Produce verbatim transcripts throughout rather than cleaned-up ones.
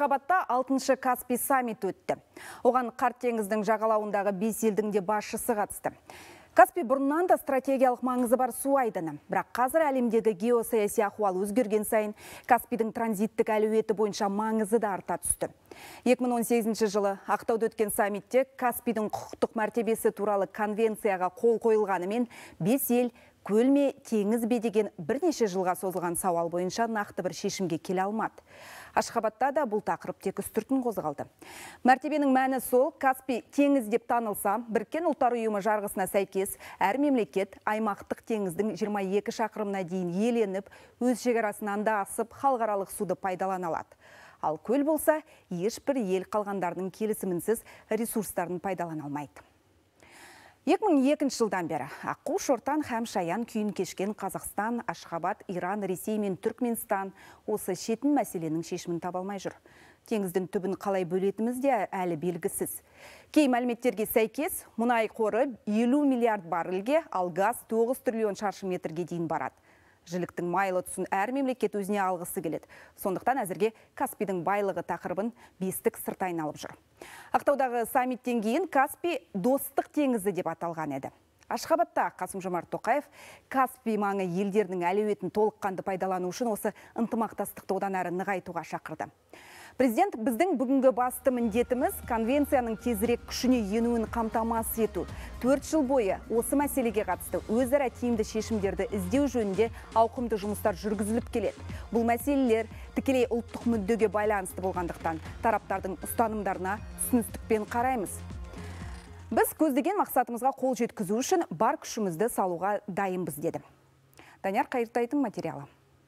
Ашхабадта алтыншы Каспий саммиті өтті. Оған қарт теңіздің жағалауындағы бес елдің де басшысы қатысты. Каспий бұрыннан да стратегиялық маңызы бар су айдыны. Бірақ қазір әлемдегі геосаяси ахуал өзгерген сайын Каспийдің транзиттік әлеуеті бойынша маңызы да арта түсті. екі мың он сегізінші жылы Ақтауда өткен саммитте Каспийдің құқықтық мәртебесі туралы конвенцияға қол қойылғанымен бес ел көл ме, теңіз бе деген бірнеше жылға созылған сауал бойынша нақты бір шешімге келе алмады. Ашхабадта да бұл тақырып тек үстіртін қозғалды. Мәртебенің мәні сол, Каспий теңіз деп танылса, Біріккен ұлттар ұйымы жарғысына сәйкес, әр мемлекет аймақтық теңіздің жиырма екі шақырымына дейін иеленіп, өз шекарасынан да асып, халықаралық суды пайдалана алады. Ал көл болса, ешбір ел қалғандардың келісімінсіз ресурстарын пайдалана алмайды. екі мың екінші жылдан бері аққу, шортан һәм шаян күйін кешкен Қазақстан, Ашхабад, Иран, Ресей мен Түркменстан осы шетін мәселенің шешімін таба алмай жүр. Теңіздің түбін қалай бөлетіміз де әлі белгісіз. Кей мәліметтерге сәйкес, мұнай қоры елу миллиард баррельге, ал газ тоғыз триллион шаршы метрге дейін барады. Жіліктің майлы тұсын әр мемлекет өзіне алғысы келеді. Сондықтан әзірге Каспийдің байлығы тақырыбын бестік сырт айналып жүр. Ақтаудағы саммиттен кейін Каспий достық теңізі деп аталған еді. Ашхабадта Қасым-Жомарт Тоқаев Каспий маңы елдерінің әлеуетін толыққанды пайдалану үшін осы ынтымақтастықты одан әрі нығайтуға шақырды. Президент біздің бүгінгі басты міндетіміз конвенцияның тезірек күшіне енуін қамтамасыз ету. Төрт жыл бойы осы мәселеге қатысты өзара тиімді шешімдерді іздеу жөнінде ауқымды жұмыстар жүргізіліп келеді. Бұл мәселелер тікелей ұлттық мүддеге байланысты болғандықтан тараптардың ұстанымдарына түсіністікпен қараймыз. Біз көздеген мақсатымызға қол жеткізу үшін бар күшімізді салуға дайынбыз деді. Данияр Қайыртайдың материалы.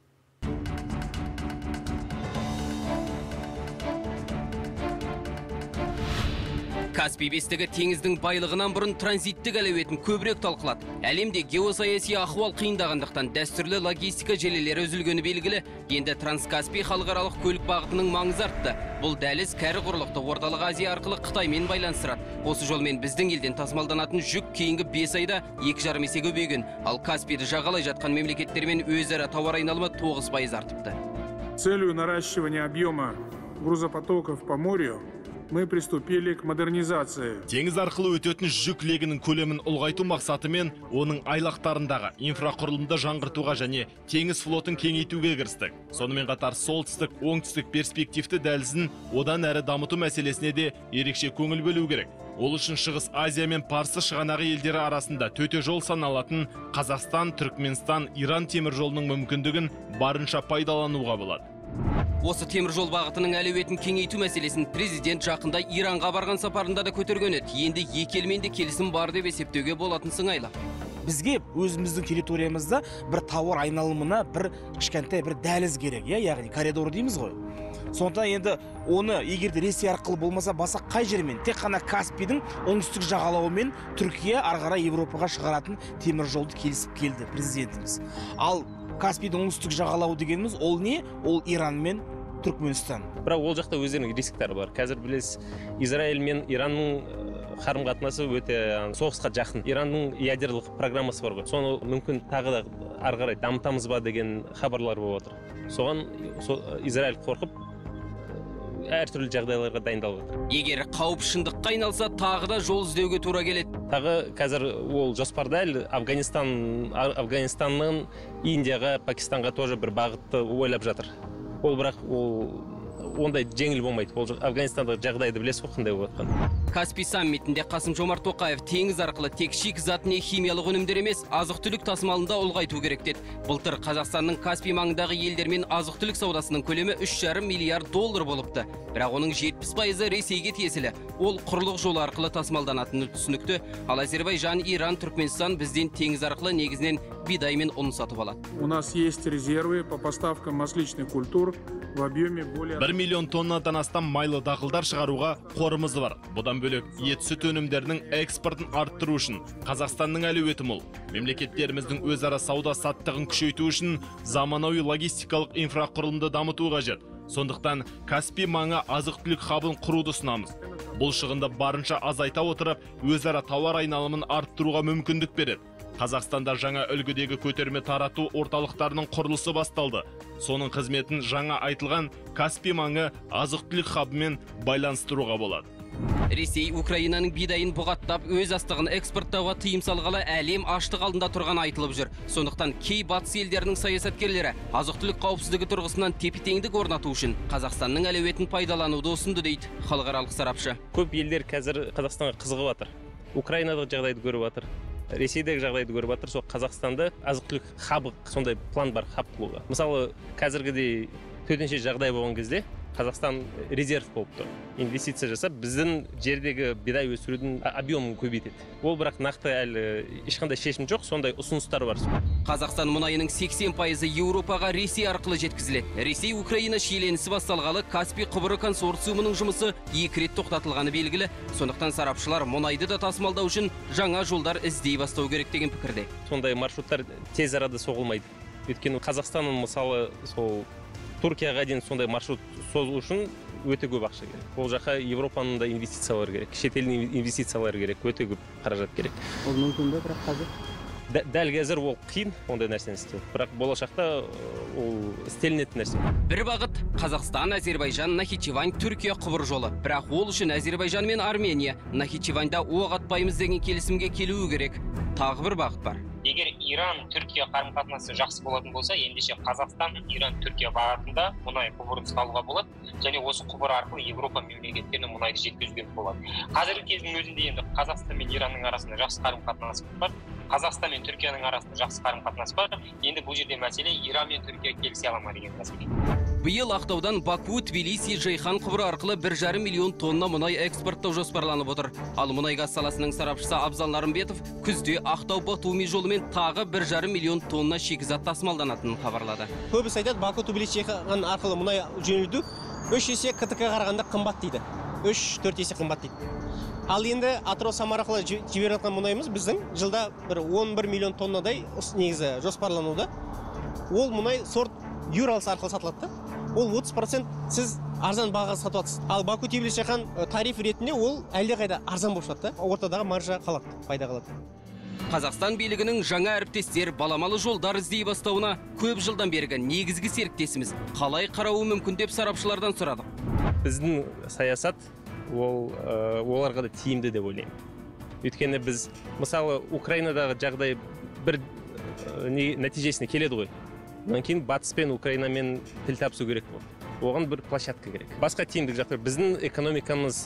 Каспий бестігі теңіздің байлығынан бұрын транзиттік әлеуетін көбірек талқылады. Әлемде геосаяси ахуал қиындағандықтан дәстүрлі логистика желілері үзілгені белгілі. Енді Транскаспий халықаралық көлік бағытының маңызы артты. Бұл дәліз кәрі құрлықты орталық Азия арқылы Қытаймен байланыстырады. Осы жолмен біздің елден тасымалданатын жүк кейінгі бес айда екі жарым есе көбейген. Ал Каспийді жағалай жатқан мемлекеттермен өзара тауар айналымы тоғыз пайыз артыпты. Целью наращивания объема грузопотоков по морю мы приступили к модернизации. Теңіз арқылы өтетін жүк легінің көлемін ұлғайту мақсатымен оның айлақтарындағы инфрақұрылымды жаңғыртуға және теңіз флотын кеңейтуге кірістік. Сонымен қатар солтүстік, оңтүстік перспективті дәлізін одан әрі дамыту мәселесіне де ерекше көңіл бөлу керек. Ол үшін Шығыс Азия мен Парсы шығанағы елдері арасында төте жол саналатын Қазақстан, Түркменстан, Иран темір жолының мүмкіндігін барынша пайдалануға болады. Осы темір жол бағытының әлеуетін кеңейту мәселесін президент жақында Иранға барған сапарында да көтерген еді. Енді екі елмен де келісім бар деп есептеуге болатын сыңайлы. Бізге өзіміздің территориямызда бір тауар айналымына бір кішкентай бір дәліз керек, яғни коридор дейміз ғой. Сондықтан енді оны егерде Ресей арқылы болмаса баса қай жермен тек қана Каспийдің оңтүстік жағалауы мен Түркия ары қарай Европаға шығаратын темір жолды келісіп келді президентіміз. Ал Каспийдің оңтүстік жағалауы дегеніміз ол не? Ол Иран мен Түркменстан. Бірақ ол жақта өздерінің рисктері бар. Қазір білесіз, Израиль мен Иранның қарым-қатынасы өте соғысқа жақын. Иранның ядерлық программасы бар ғой. Соны мүмкін тағы да ары қарай дамытамыз ба деген хабарлар болып отыр. Соған Израиль қорқып әртүрлі жағдайларға дайындалып отыр. Егер қауіп шындыққа айналса, тағы да жол іздеуге тура келеді. Тағы қазір ол жоспарда әлі Афганистан, Афганистаннан Индияға, Пакистанға тоже бір бағытты ойлап жатыр. Ол бірақ ол ондай жеңіл болмайды. Ол Афганистандағы жағдайды білесіз ғой қандай болып жатқан. Каспий саммитінде Қасым-Жомарт Тоқаев теңіз арқылы тек шикізат не химиялық өнімдер емес, азық-түлік тасымалында ұлғайту керек деді. Былтыр Қазақстанның Каспий маңындағы елдермен азық-түлік саудасының көлемі үш жарым миллиард доллар болыпты. Бірақ оның жетпіс пайызы Ресейге тиесілі. Ол құрлық жолы арқылы тасымалданатыны түсінікті. Ал Әзербайжан, Иран, Түркменстан бізден теңіз арқылы негізінен бидай мен ұн сатып алады. У нас есть резервы по поставкам масличных культур в объеме более бір миллион тоннадан астам майлы дақылдар шығаруға қорымыз бар. Бұдан бөлек ет сүт өнімдерінің экспортын арттыру үшін Қазақстанның әлеуеті мол. Мемлекеттеріміздің өзара сауда саттығын күшейту үшін заманауи логистикалық инфрақұрылымды дамыту қажет. Сондықтан Каспий маңы азық-түлік хабын құруды ұсынамыз. Бұл шығынды барынша азайта отырып, өзара тауар айналымын арттыруға мүмкіндік береді. Қазақстанда жаңа үлгідегі көтерме тарату орталықтарының құрылысы басталды. Соның қызметін жаңа айтылған Каспий маңы азық-түлік хабымен байланыстыруға болады. Ресей Украинаның бидайын бұғаттап, өз астығын экспорттауға тыйым салғалы әлем аштық алдында тұрған айтылып жүр. Сондықтан кей батыс елдерінің саясаткерлері азық-түлік қауіпсіздігі тұрғысынан тепе-теңдік орнату үшін Қазақстанның әлеуетін пайдалануды ұсынды дейді халықаралық сарапшы. Көп елдер қазір Қазақстанға қызығып жатыр. Украинадағы жағдайды көріп жатыр. Ресейдегі жағдайды көріп жатыр. Сол Қазақстанды азық-түлік хабы, сондай план бар хаб қылуға. Мысалы, қазіргідей төтенше жағдай болған кезде Қазақстан резерв болып тұр. Инвестиция жасап, біздің жердегі бидай өсірудің объемын көбейтеді. Ол бірақ нақты әлі ешқандай шешім жоқ, сондай ұсыныстар бар. Қазақстан мұнайының сексен пайызы Еуропаға Ресей арқылы жеткізіледі. Ресей Украина шиеленісі басталғалы Каспий құбыры консорциумының жұмысы екі рет тоқтатылғаны белгілі. Сондықтан сарапшылар мұнайды да тасымалдау үшін жаңа жолдар іздей бастау керек деген пікірде. Сондай маршруттар тез арада соғылмайды. Өйткені Қазақстанның мысалы сол Түркияға дейін сондай маршрут созу үшін өте көп ақша керек. Ол жаққа Европаның да инвестициялар керек, шетелдің инвестициялар керек, өте көп қаражат керек. Ол мүмкін бе, бірақ қазір? Дәл қазір ол қиын ондай нәрсені істеу. Бірақ болашақта ол істелінетін нәрсе. Бір бағыт Қазақстан, Әзербайжан, Нахичевань, Түркия құбыр жолы. Бірақ ол үшін Әзербайжан мен Армения Нахичеваньда оқ атпаймыз деген келісімге келуі керек. Тағы бір бағыт бар. Егер Иран-Түркия қарым-қатынасы жақсы болатын болса, ендеше Қазақстан Иран-Түркия бағытында мұнай құбырын салуға болады, және осы құбыр арқылы Европа мемлекеттеріне мұнайды жеткізуге болады. Қазіргі кездің өзінде енді Қазақстан мен Иранның арасында жақсы қарым-қатынас бар, Қазақстан мен Түркияның арасында жақсы қарым-қатынас бар. Енді бұл жерде мәселе Иран мен Түркия келісе ала ма деген мәселе. Биыл Ақтаудан Баку, Тбилиси, Жайхан құбыры арқылы бір жарым миллион тонна мұнай экспорттау жоспарланып отыр. Ал мұнай-газ саласының сарапшысы Абзал Нарымбетов күзде Ақтау-Батуми жолымен тағы бір жарым миллион тонна шикізат тасымалданатынын хабарлады. Көбісі айтады, Баку, Тбилиси, Жайхан арқылы мұнай жөнелту үш есе КТК қарағанда қымбат дейді. үш төрт есе қымбат дейді. Ал енді Атырау Самара арқылы жіберіп жатқан мұнайымыз біздің жылда бір он бір миллион тоннадай негізі жоспарлануда. Ол мұнай сорт Юралс арқылы сатылады. Ол отыз процент сіз арзан бағаға сатып жатсыз. Ал Баку, Тбилиси, Жайхан тариф ретінде ол әлдеқайда арзан болып жатады. Ортадағы маржа қалады, пайда қалады. Қазақстан билігінің жаңа әріптестер баламалы жолдар іздей бастауына көп жылдан бергі негізгі серіктесіміз қалай қарауы мүмкін деп сарапшылардан сұрадық. Біздің саясат ол оларға да тиімді деп ойлаймын. Өйткені біз мысалы Украинадағы жағдай бір нәтижесіне келеді ғой. Онан кейін Батыс пен Украинамен тіл табысу керек болды. Оған бір площадка керек. Басқа тиімдік жақтар біздің экономикамыз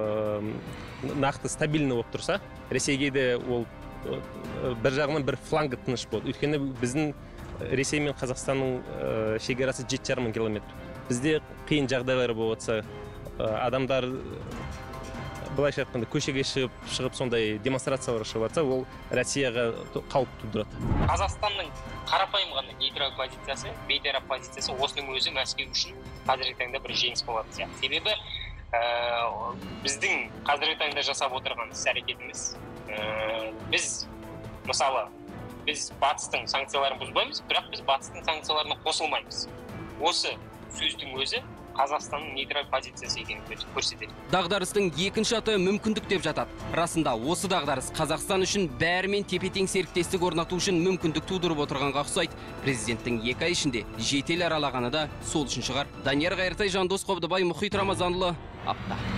нақты стабильный болып тұрса, Ресейге де ол бір жағынан бір фланг тыныш болды. Өйткені біздің Ресей мен Қазақстанның шекарасы жеті жарым мың километр. Бізде қиын жағдайлар болып жатса, адамдар былайша айтқанда көшеге шығып, шығып сондай демонстрациялар шығып жатса, ол Россияға қауіп тудырады. Қазақстанның қарапайым ғана нейтрал позициясы, бейтарап позициясы осының өзі Мәскеу үшін қазіргі таңда бір жеңіс болады сияқты. Себебі біздің қазіргі таңда жасап отырған іс-әрекетіміз, біз мысалы біз батыстың санкцияларын бұзбаймыз, бірақ біз батыстың санкцияларына қосылмаймыз. Осы сөздің өзі Қазақстанның нейтрал позициясы екенін көрсетеді. Дағдарыстың екінші аты мүмкіндік деп жатады. Расында осы дағдарыс Қазақстан үшін бәрімен тепе-тең серіктестік орнату үшін мүмкіндік тудырып отырғанға ұқсайды. Президенттің екі ай ішінде жетел аралағаны да сол үшін шығар. Данияр Қайыртай, Жандос Қобдыбай, Мұхит Рамазанұлы, Апта.